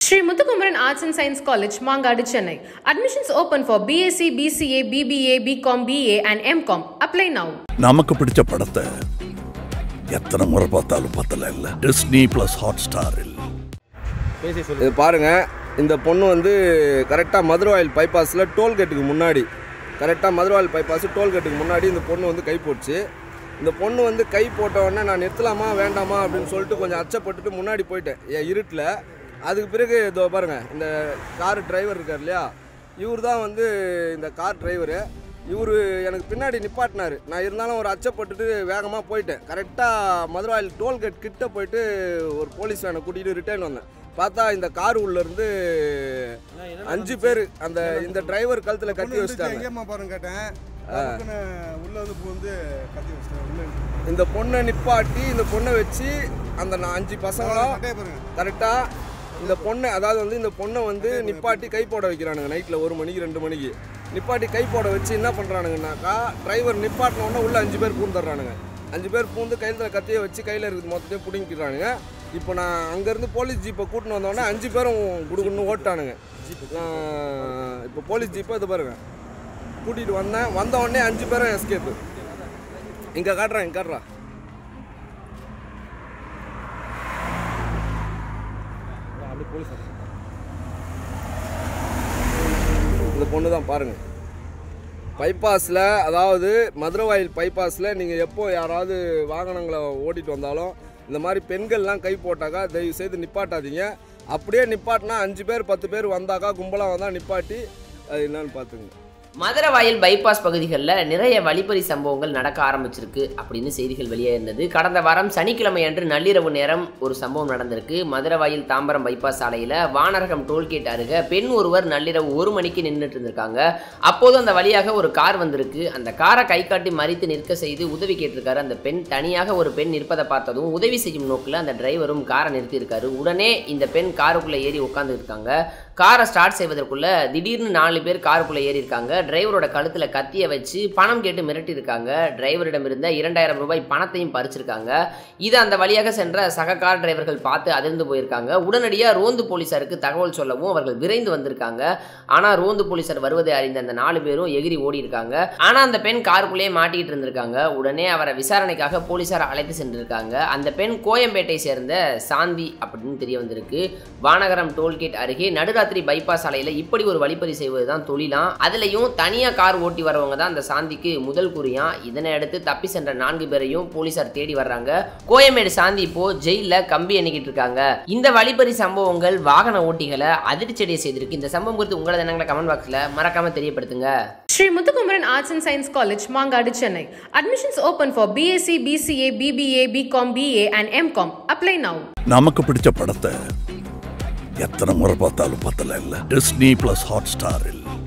Muthukumaran Arts and Science College, Mangadu, Chennai. Admissions open for BSc, BCA, BBA, BCom, BA and MCom. Apply now. நமக்கு பிடிச்ச படத்தை எத்தனை முறை பார்த்தாலும் பத்தல இல்ல. Disney Plus Hotstar இல். இது பாருங்க, இந்த பொண்ணு வந்து கரெக்டா மதுரவாயல் பைபாஸ்ல டோல்கேட்டுக்கு முன்னாடி இந்த பொண்ணு வந்து கை போட்டுச்சு. இந்த பொண்ணு வந்து கை போட்ட உடனே நான் நிறுத்தலாமா வேண்டாமா அப்படின்னு சொல்லிட்டு கொஞ்சம் அச்சப்பட்டுட்டு முன்னாடி போயிட்டேன் இருட்டில். அதுக்கு பிறகு இதோ பாருங்கள், இந்த கார் டிரைவர் இருக்கார் இல்லையா, இவர் தான் வந்து இந்த கார் டிரைவரு. இவர் எனக்கு பின்னாடி நிப்பாட்டினார். நான் இருந்தாலும் ஒரு அச்சப்பட்டுட்டு வேகமாக போயிட்டேன். கரெக்டாக மதுரவாயல் டோல்கேட் கிட்ட போயிட்டு ஒரு போலீஸ் வேனை கூட்டிகிட்டு ரிட்டர்ன் வந்தேன். பார்த்தா இந்த கார் உள்ளேருந்து 5 பேர் இந்த டிரைவர் கழுத்தில் கட்டி வச்சுட்டாங்க. இந்த பொண்ணை நிப்பாட்டி இந்த பொண்ணை வச்சு அந்த 5 பசங்களும் கரெக்டாக இந்த பொண்ணை, அதாவது வந்து இந்த பொண்ணை வந்து நிப்பாட்டி கை போட வைக்கிறானுங்க. நைட்டில் 1 மணிக்கு 2 மணிக்கு நிப்பாட்டி கை போட வச்சு என்ன பண்ணுறானுங்கனாக்கா, டிரைவர் நிப்பாட்டினோடனே உள்ளே 5 பேர் பூந்துடுறானுங்க. 5 பேர் பூந்து கையில் கத்தியை வச்சு கையில் இருக்குது மொத்தத்தையும் பிடிங்கிக்கிறானுங்க. இப்போ நான் அங்கேருந்து போலீஸ் ஜீப்பை கூட்டின்னு வந்தோடனே 5 பேரும் குடுக்குன்னு ஓட்டானுங்க. இப்போ போலீஸ் ஜீப்பை இது பாருங்க கூட்டிகிட்டு வந்த உடனே 5 பேரும் எஸ்கேப்பு. இங்கே காட்டுறா இந்த பொண்ணு தான் பாருங்கள். பைபாஸில், அதாவது மதுரவாயல் பைபாஸில் நீங்கள் எப்போ யாராவது வாகனங்களை ஓட்டிகிட்டு வந்தாலும் இந்த மாதிரி பெண்கள்லாம் கை போட்டாக்கா தயவு செய்து நிப்பாட்டாதீங்க. அப்படியே நிப்பாட்டினா 5 பேர் 10 பேர் வந்தாக்கா கும்பலாக வந்தால் நிப்பாட்டி அது என்னன்னு பார்த்துங்க. மதுரவாயல் பைபாஸ் பகுதிகளில் நிறைய வழிப்பறி சம்பவங்கள் நடக்க ஆரம்பிச்சிருக்கு அப்படின்னு செய்திகள் வெளியாயிருந்தது. கடந்த வாரம் சனிக்கிழமை அன்று நள்ளிரவு நேரம் ஒரு சம்பவம் நடந்திருக்கு. மதுரவாயல் தாம்பரம் பைபாஸ் சாலையில் வானரகம் டோல்கேட் அருகே பெண் ஒருவர் நள்ளிரவு 1 மணிக்கு நின்றுட்டு இருந்திருக்காங்க. அப்போது அந்த வழியாக ஒரு கார் வந்திருக்கு. அந்த காரை கை காட்டி மறித்து நிற்க செய்து உதவி கேட்டிருக்காரு. அந்த பெண் தனியாக ஒரு பெண் நிற்பதை பார்த்ததும் உதவி செய்யும் நோக்கில் அந்த டிரைவரும் காரை நிறுத்தியிருக்காரு. உடனே இந்த பெண் காருக்குள்ளே ஏறி உட்கார்ந்து இருக்காங்க. காரை ஸ்டார்ட் செய்வதற்குள்ள திடீர்னு 4 பேர் காருக்குள்ளே ஏறி இருக்காங்க. டிரைவரோட கழுத்தில் கத்தியை வச்சு பணம் கேட்டு மிரட்டியிருக்காங்க. டிரைவரிடம் இருந்த 2000 ரூபாய் பணத்தையும் பறிச்சிருக்காங்க. இது அந்த வழியாக சென்ற சக கார் டிரைவர்கள் பார்த்து அதிர்ந்து போயிருக்காங்க. உடனடியாக ரோந்து போலீஸாருக்கு தகவல் சொல்லவும் அவர்கள் விரைந்து வந்திருக்காங்க. ஆனால் ரோந்து போலீஸார் வருவதை அறிந்த அந்த 4 பேரும் எகிரி ஓடி இருக்காங்க. ஆனால் அந்த பெண் காருக்குள்ளேயே மாட்டிக்கிட்டு இருந்திருக்காங்க. உடனே அவரை விசாரணைக்காக போலீஸார் அழைத்து சென்றிருக்காங்க. அந்த பெண் கோயம்பேட்டை சேர்ந்த சாந்தி அப்படின்னு தெரிய வந்திருக்கு. வானகரம் டோல்கேட் அருகே நடுராத்திரி பைபாஸ் சாலையில் இப்படி ஒரு வழிப்பறி செய்வது தான் தொழிலாம். அதுலேயும் தனியாக கார் ஓட்டி வரவங்க தான் அந்த சாந்திக்கு முதல் குறியா. இதனை அடுத்து தப்பி சென்ற 4 பேரையும் போலீசார் தேடி வர்றாங்க. கோயம்பேடு சாந்தி இப்போ ஜெயிலில் கம்பி எண்ணிக்கிட்டு இருக்காங்க. இந்த வழிப்பறி சம்பவங்கள் வாகன ஓட்டிகளை அதிர்ச்சியடைய செய்திருக்கு. இந்த சம்பவம் குறித்து உங்களது எண்ணங்களை கமெண்ட் பாக்ஸில் மறக்காம தெரியப்படுத்துங்க. Muthukumaran Arts and Science College, Mangadu, Chennai. Admissions open for BSc, BCA, BBA, BCom, BA and MCom. Apply now. நமக்கு பிடிச்ச படத்தை எத்தனை முறை பார்த்தாலும் பத்தல இல்ல. Disney Plus Hotstar இல்.